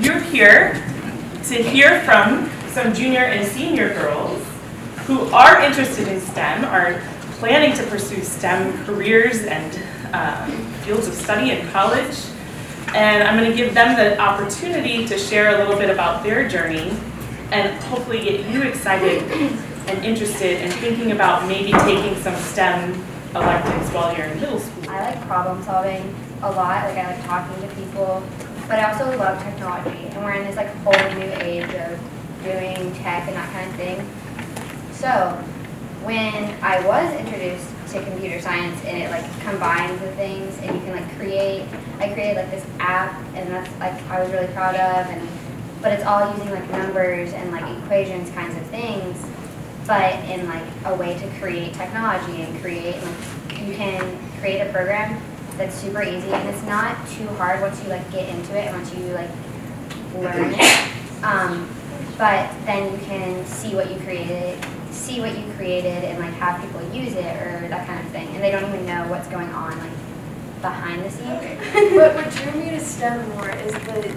You're here to hear from some junior and senior girls who are interested in STEM, are planning to pursue STEM careers and fields of study in college. And I'm going to give them the opportunity to share a little bit about their journey and hopefully get you excited and interested in thinking about maybe taking some STEM electives while you're in middle school. I like problem solving a lot. Like, I like talking to people, but I also love technology, and we're in this like whole new age of doing tech and that kind of thing. So when I was introduced to computer science and it like combines the things and you can like I created like this app, and that's like I was really proud of, but it's all using like numbers and like equations kinds of things, but in like a way to create technology and you can create a program that's super easy, and it's not too hard once you like get into it and once you like learn it. But then you can see what you created and like have people use it or that kind of thing, and they don't even know what's going on like behind the scenes. But what drew me to STEM more is the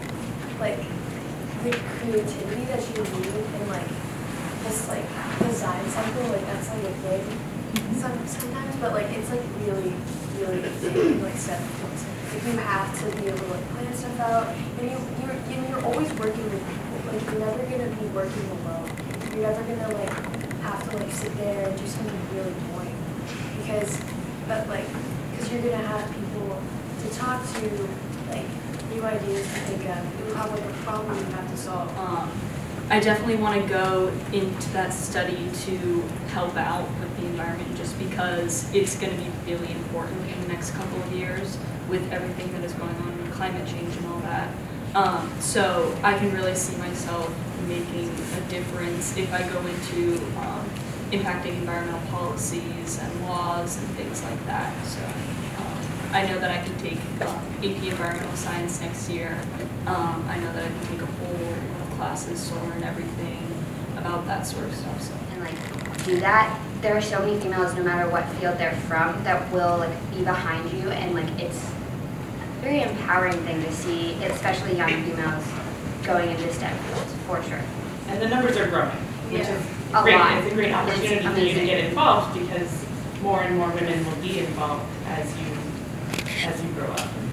creativity that you need in like this like design cycle. Like that's like a big sometimes, but like it's like really insane, like STEM fields. Like you have to be able to like plan stuff out, and you're always working with people. Like you're never gonna be working alone. You're never gonna like have to like sit there and do something really boring because you're gonna have people to talk to, like new ideas to think of. You have like a problem you have to solve. I definitely want to go into that study to help out with the environment, just because it's going to be really important in the next couple of years with everything that is going on with climate change and all that. So I can really see myself making a difference if I go into impacting environmental policies and laws and things like that. So I know that I can take AP Environmental Science next year. I know that I can take a whole classes, solar and everything about that sort of stuff. So. And like do that. There are so many females, no matter what field they're from, that will like be behind you, and like it's a very empowering thing to see, especially young females going into STEM fields for sure. And the numbers are growing, which is great. It's a great opportunity for you to get involved because more and more women will be involved as you grow up.